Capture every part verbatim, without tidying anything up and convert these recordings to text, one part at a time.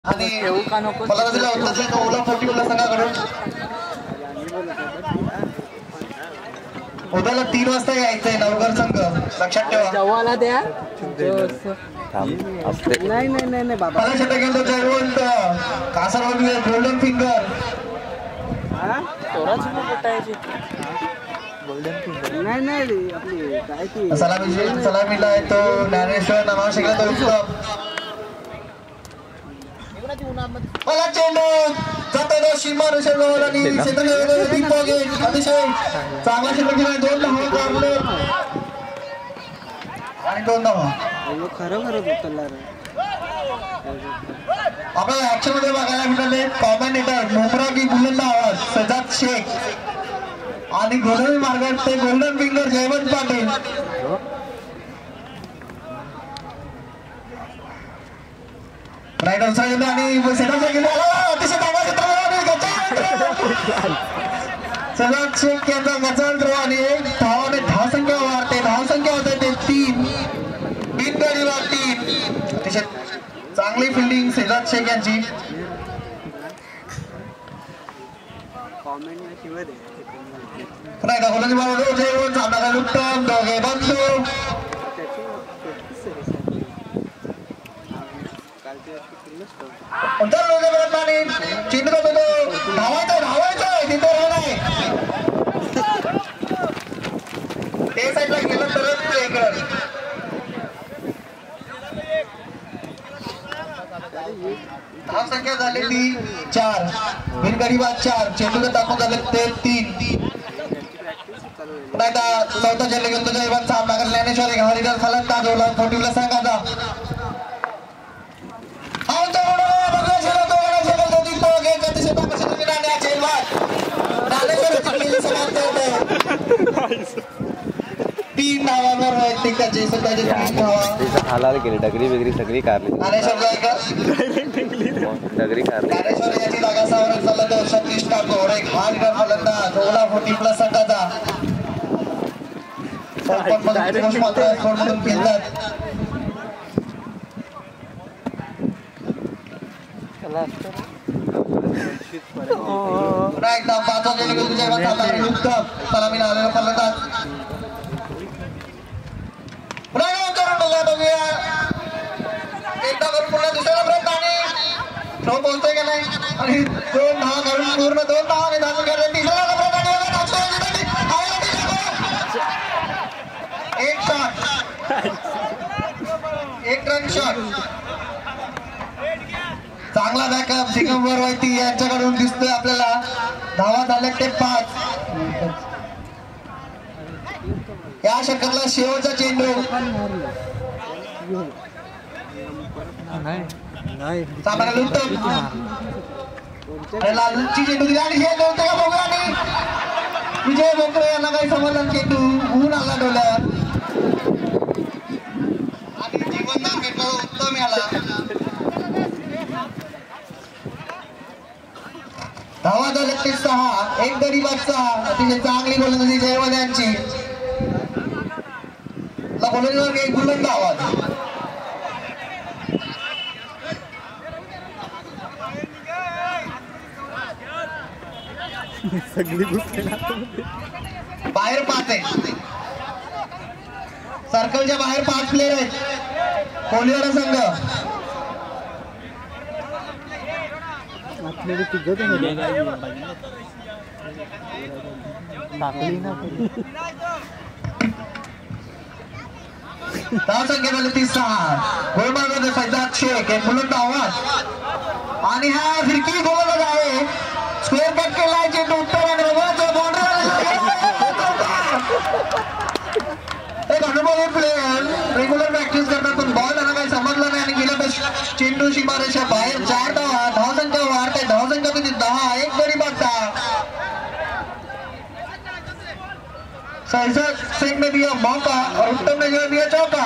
आणि मला दिला होता ओला फोर्टी मला संघाकडून उद्याला तीन वाजता यायचंय नवघर संघ लक्षात ठेवा. जवाला द्या नाही नाही नाही नाही बाबा मला षटकांत Jaywant Kasarwadi golden finger golden finger नाही नाही आपली काय ती सलामी सलामीला आहे तो ज्ञानेश्वर नामाशेला तो उत्तम मला चेंडू जातो तो सीमा रेषेवर आणि सेंटरला बिग पॉकेट अतिशय चांगला षटक केला दोन धावा काढले आणि दोन धावा खरं खरं उचलला रे. आपल्याला ऍक्शन मध्ये बघायला मिळाले कॉमेंटेटर मुमरा की बुलंद आवाज सजाद शेख आणि गोलंदाजी मार्गात ते गोल्डन फिंगर जयवंत पाटील. रायडर साहेब आणि सेटाचा गेला अतिशय चांगला सजाद शेख यांचा गजाल ड्रॉ आणि एक धावाने धाव संख्या वाढते धाव संख्या होते ते तीन तीन गडीवर तीन अतिशय चांगली फिल्डिंग सजाद शेख यांची. पुन्हा एकदा गोलंदाजी मार्गावर जेवण सामना उत्तम दोघे बंधू चेंडू जातो तो धावायचा धावायचा तिथे नाही ते साईडला गेलं तरच प्ले कर. धाव संख्या झाली ती चार बिनगडीबाद चार चेंडू टाकून झाले ते तीन. पुन्हा एकदा चौथा चेंडू घेऊन तुझ्या इव्हन सामना कर ज्ञानेश्वर घावरीकर फलंदाज ओला फोर्टीला संघाचा तीन धावांवर वैयक्तिकाची स्वतःची तीन धावा हालाल केली डगरी बिगरी सगळी कारली डगरी कारली ज्ञानेश्वर याची जागा सावरत झाला तर सतीश ठाकूर एक हा लिडर फलंदाज ओला फोर्टी प्लस संघाचा मात्र स्कोरमधून खेळतात. पुन्हा एकदा पाचवा चेंडू तुझ्या उत्तम सलामीला आलेला फलंदाज पुन्हा करून बघूया एकदा करून पुन्हा दुसऱ्या प्रयत्न आणि थ्रो पोहोचतोय का नाही आणि दोन धावा करून पूर्ण दोन धावा धावून गेले तिसऱ्या एक शॉट एक रन शॉट चांगला बॅकअप दिगंबर वैती यांच्याकडून दिसतोय आपल्याला. धावा झाले ते पाच. या षटकातला शेवटचा चेंडू सामन्याला उत्तम लालची चेंडू दिला आणि हे दोन का बघा आणि विजय बोकरे यांना काही समजलं चेंडू ऊन आला डोल्यावर आणि जीवनदान भेटलं उत्तम याला. धावा झाले ते सहा एक गडीबाद सहा अतिशय चांगली गोलंदाजी जयवंत यांची. गोलंदाजीवर एक बुलंद आवाज बाहेर पाच आहे सर्कलच्या बाहेर पाच प्लेयर आहेत कोलिवाडा संघ. धाव संख्या झाली ती सहा गोलमार्गामध्ये सज्जाद शेख एक बुलंद आवाज आणि हा फिरकी गोलंदाज आहे स्क्वेअर कट केलाय चेंडू उत्तर आणि एक अनुभवी प्लेयर रेग्युलर प्रॅक्टिस करतात पण बॉल त्यांना काही समजलं नाही आणि गेलं तर चेंडू सीमारेषा बाहेर चार धावा धाव संख्या वाढते धाव संख्या किती दहा एक गडी बघता. शहजाद शेख ने दिया मौका और उत्तम ने जो दिया चौका.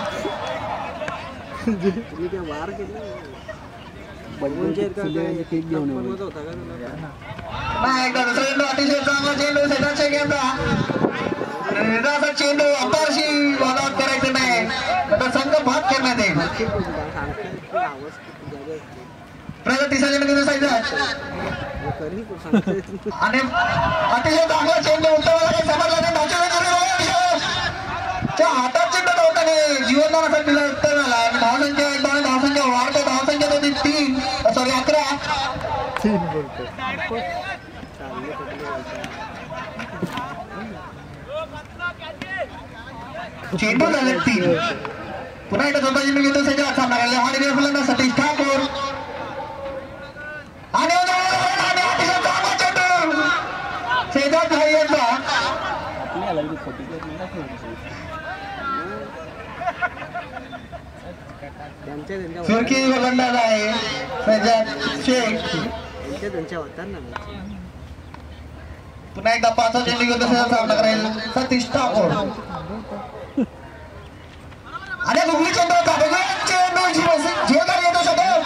अतिशय चांगला चेंडू शहजाद शेख यांचा चेंडू अपारशी ऑल आउट करायचं नाही संघ भाग करण्यात येईल. प्रगत तिसरा चेंडू घेऊन साईडला करी को सांगते आणि अतिशय चांगला चेंडू उलटवला काही समजला नाही धावचेंडू च्या हातात चेंडू नव्हता नाही जीवनदानासाठी दिला उत्तर झाला आणि धावसंख्या एक दोन धावसंख्या वाढते धावसंख्या होती तीन सॉरी अकरा तीन बोलतो चेंडू झाले तीन पुन्हा एकदा दोनदा चेंडू घेतो सध्या सामना करायला आणि फलंदाज सतीश ठाकूर आणि अतिशय चांगला चेंडू शेजात धायचा सुरकी गोलंदाज आहे सज्जाद शेख त्यांच्या त्यांच्या होतात ना पुन्हा एकदा पाचवा चेंडू घेऊन सामना करेल सतीश ठाकूर आणि गुगली चेंडू होता चेंडू झिरो झेल कर येतो सदैव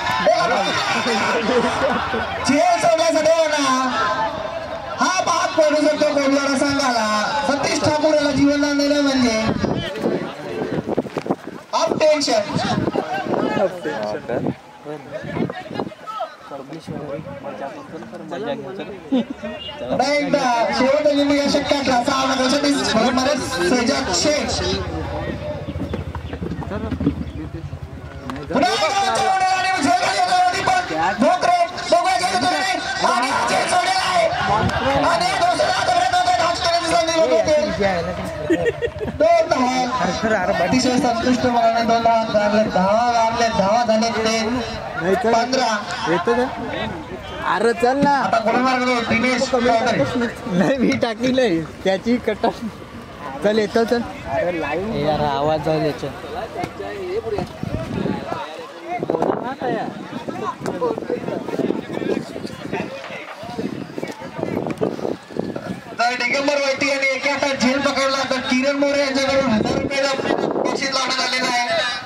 झेल सोडला सदैव ना हा पाच पडू शकतो कोणला संघाला सतीश ठाकूर याला जीवनदान दिलं म्हणजे अप टेन्शन एकदा शेवटचा चेंडू या षटकातला सामना करण्यासाठी सज्जाद शेख पुन्हा अतिशय संतुष्ट मनाने दोन धावा गारले धावा गारले धावा झाले ते पंधरा येतो का अरे चल ना आता गोलंदाज दिनेश नाही मी टाकली नाही त्याची कट चल येतो चल अरे लाईव्ह यार आवाज जाऊ याच्या दिगंबर वैती यांनी एका हातात झेल पकडला तर किरण मोरे यांच्याकडून हजार रुपयाला बक्षीस लावण्यात आलेलं आहे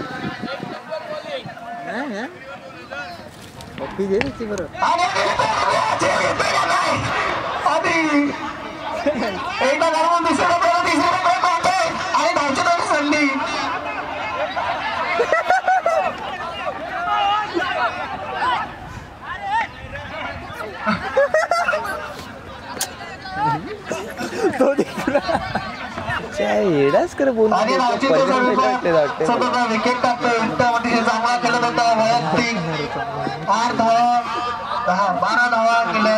एकदा घालून दुसऱ्या तिसऱ्या आणि धावची दोन संधी येडाच कर बोल आणि नावची स्वतःचा विकेट टाकतोय उत्तम अतिशय चांगला खेळत होता वैयक्तिक आठ धावा दहा बारा धावा केल्या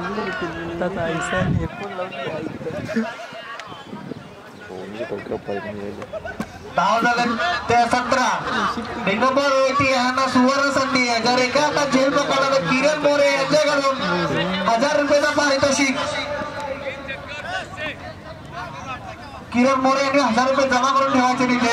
धाव झाले त्या सतरा दिगंबर ओटी यांना सुवर्ण संधी आहे जर एका हातात झेल पकडला तर किरण मोरे यांच्याकडून हजार रुपयाचा पारितोषिक किरण मोरे यांनी हजार रुपये जमा करून ठेवायचे तिथे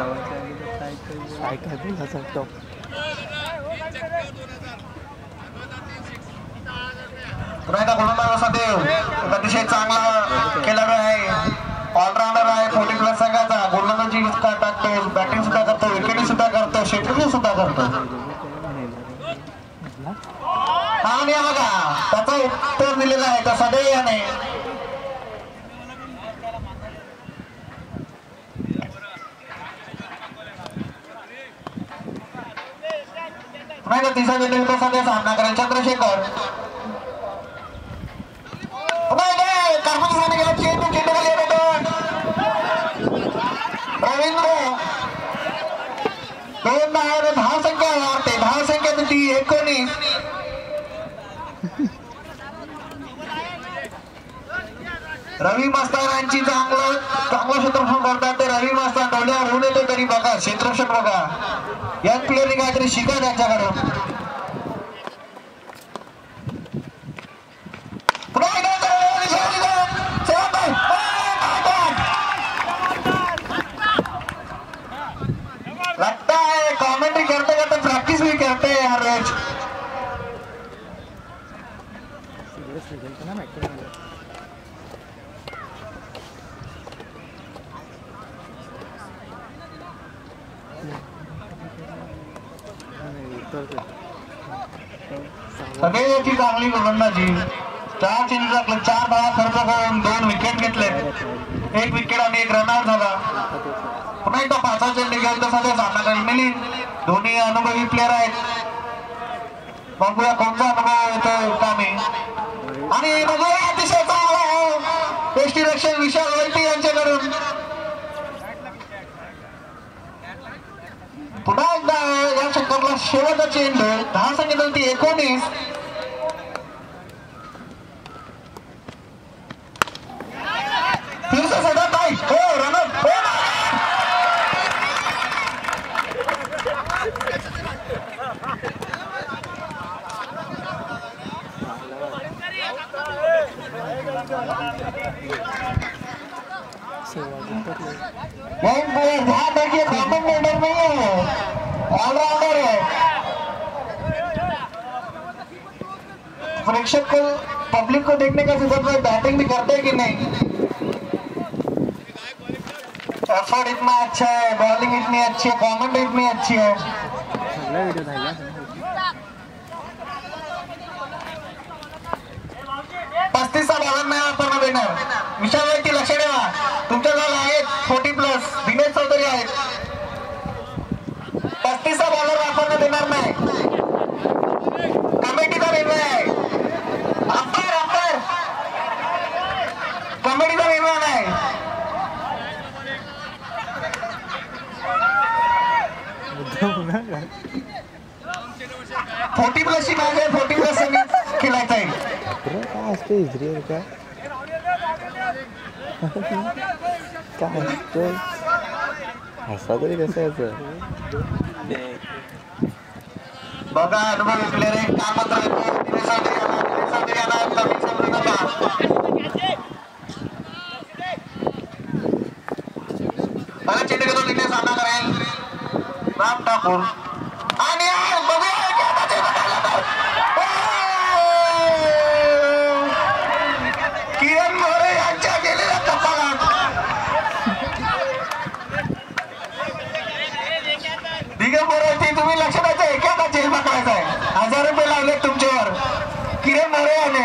देव अतिशय चांगला खेळाडू आहे ऑलराऊंडर आहे फोर्टी प्लस संघाचा गोलंदाजी टाकतो बॅटिंग सुद्धा करतो विकेटिंग सुद्धा करतो शेटरिंग सुद्धा करतो आणि बघा त्याचं उत्तर दिलेलं आहे का सदैव याने नाही तर तिसरा चेंडू सध्या सामना करेल चंद्रशेखर रवींद्र दोन दहा दहा संख्या वाढते दहा संख्या ती एकोणीस रवी मास्तारांची चांगलं चांगलं क्षेत्ररक्षण करतात ते रवी मास्तार डोळ्यावर होऊन येतो तरी बघा क्षेत्ररक्षण बघा यंग प्लेअरनी काहीतरी शिका त्यांच्याकडून लगता है कॉमेंट्री करते करते प्रैक्टिस भी करते हैं हर रोज सगळ्याची चांगली गोलंदाजी चार चेंडू टाकले चार धावा खर्च करून दोन विकेट घेतले एक विकेट आणि एक रनआउट झाला पुन्हा एकदा पाचवा चेंडू घेऊन तसा ते सामना करेल मिली दोन्ही अनुभवी प्लेअर आहेत बघूया कोणता अनुभव येतोय कामी आणि बघूया अतिशय चांगला यष्टीरक्षक विशाल वैटी यांच्याकडून पुन्हा एकदा या चक्करला शेवटचा चेंडू दहा संख्येत ती एकोणीस फिरसा सदा नाही हो रनअप हो ध्यान रखिए कॉमेंटेटर नहीं है ऑलराउंडर है प्रेक्षक को पब्लिक को देखने का सिर्फ बैटिंग भी करते हैं कि नहीं एफर्ट इतना अच्छा है बॉलिंग इतनी अच्छी है कॉमेंट्री इतनी अच्छी है पस्तीसचा बॉलर नाही वापरणं देणार विशाल वैटी लक्ष ठेवा तुमच्या जवळ आहेत फोर्टी प्लस दिनेश चौधरी आहेत पस्तीसचा बॉलर वापरणं देणार नाही कमिटीचा निर्णय आहे अंपायर अंपायर कमिटीचा निर्णय नाही फोर्टी प्लस ची मॅच आहे फोर्टी प्लस खेळायचं आहे काय असतं इस्रेल का काय असतं असा तरी कसं यायचं बघा अनुभव प्लेअर आहे काय मात्र बघा चेंडू घेऊन इथे सामना करेल राम ठाकूर आणि किरण मोरे यांच्या गेलेल्या कपाळात दिगंबर ती तुम्ही लक्ष द्यायचं एखादा जेल पकडायचा आहे हजार रुपये लावले तुमच्यावर किरण मोरे याने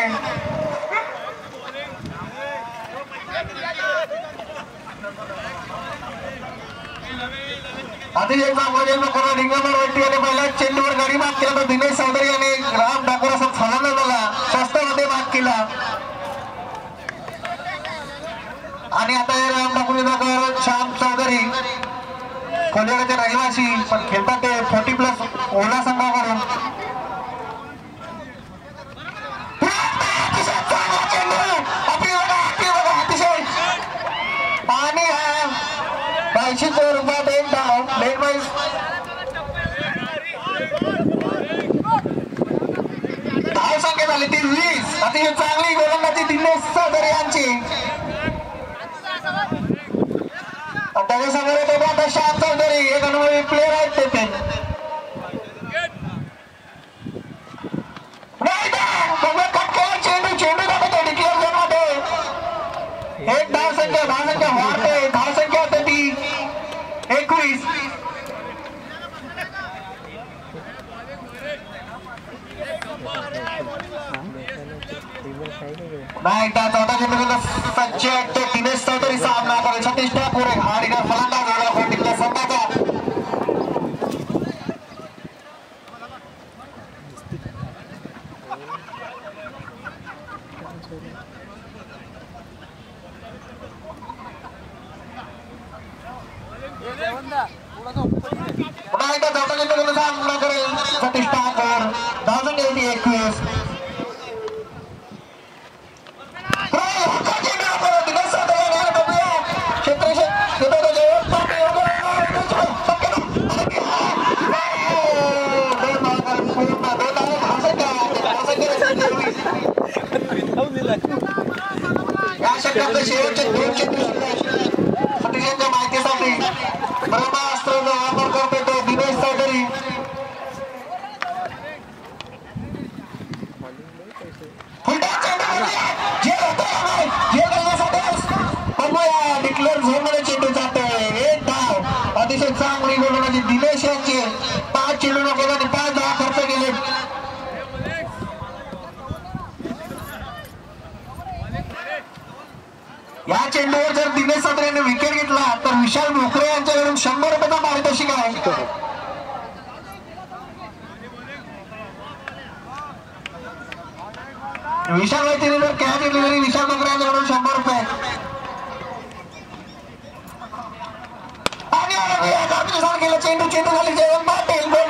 अतिशय चांगला करा दिगंबर वैटी याने पहिल्या चेंडूवर गाडी मात केला तर दिनेश चौधरी याने राम ठाकूर असा फलंदाज झाला स्वस्तामध्ये मात केला आणि आता राम ठाकूर जागेवर श्याम चौधरी कोल्हापूरचे रहिवासी पण खेळतात ते फोर्टी प्लस ओला संघाकडून आणि बाऐंशी रुपयात एक धाव लेट वाईज धाव संख्या झाली ती वीस अतिशय चांगली गोलंदाजी दिनेश चौधरी यांची त्याच्यासमोर येतो आता श्याम चौधरी एक अनुभवी प्लेअर आहेत तेथे चेंडू चेंडू दाखवतो डिक्लेअर झोन मध्ये एक धाव संख्या धाव संख्या वाढते धाव संख्या होते ती एकवीस नाही त्या चौथा चेंडू सज्ज ते दिनेश चौधरी सामना करेल सतीश ठाकूर आणि फलंदाज वेगळा फोर्टीतला संघाचा पुन्हा एकदा चौथा चेंडू सामना करेल सतीश ठाकूर धावून गेली एकवीस या षटकातले शेवटचे दोन चेंडू सतीशांच्या माहितीसाठी ब्रह्मास्त्राचा वापर करतो तो दिनेश चौधरी डिक्लेअर झोन मध्ये चेंडू जातोय एक धाव अतिशय चांगली गोलंदाजी दिनेश यांची पाच चेंडू नको आणि पाच धावा खर्च केले या चेंडूवर जर दिनेश चौधरीने विकेट घेतला तर विशाल मोकळे यांच्याकडून शंभर रुपयाचा पारितोषिक आहे विशाल वैद्यने जर कॅच घेतली तरी विशाल बकरे यांच्याकडून शंभर रुपये आणि केलं चेंडू चेंडू झाली जयवंत पाटील